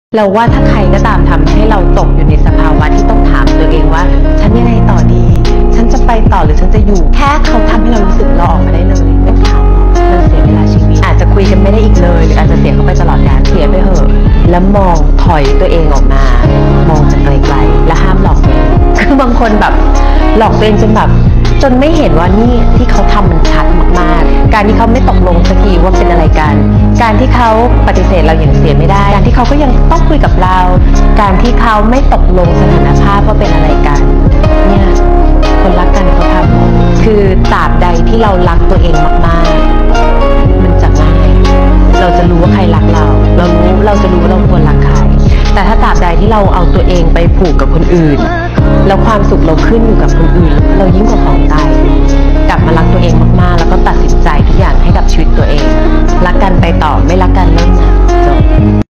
เราว่าถ้าใครก็ตามทำให้เราตกอยู่ในสภาวะที่ต้องถามตัวเองว่าฉันยังไงต่อดีฉันจะไปต่อหรือฉันจะอยู่แค่เขาทำให้เรารู้สึกเราออกมาได้เลยไม่ถามมันเสียเวลาชีวิตอาจจะคุยกันไม่ได้อีกเลยหรืออาจจะเสียเขาไปตลอดกาลเสียไปเหอะแล้วมองถอยตัวเองออกมามองจากไกลๆและห้ามหลอกตัวเองคือบางคนแบบหลอกตัวเองจนไม่เห็นว่านี่ที่เขาทำมันชัดมากๆการที่เขาไม่ตกลงสักทีว่าเป็นอะไรกันการที่เขาปฏิเสธเราอย่างเสียไม่ได้การที่เขาก็ยังต้องคุยกับเราการที่เขาไม่ตกลงสถานภาพว่าเป็นอะไรกันเนี่ยคนรักกันเขาทำหมดคือตราบใดที่เรารักตัวเองมากๆมันจะง่ายเราจะรู้ว่าใครรักเราจะรู้ว่าเราควรรักใครแต่ถ้าตราบใดที่เราเอาตัวเองไปผูกกับคนอื่นแล้วความสุขเราขึ้นอยู่กับคนอื่นเรายิ่งกว่าของตายกลับมารักตัวเองมากๆแล้วก็ตัดสินใจทุกอย่างให้กับชีวิตตัวเองรักกันไปต่อไม่รักกันเลิกนะจบ